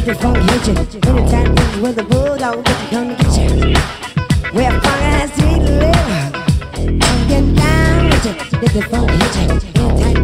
Let the funk hit you. Anytime when the bulldog get you, come to get you. Where funk has sweet live. I'm getting down with you. Let the funk hit you. Anytime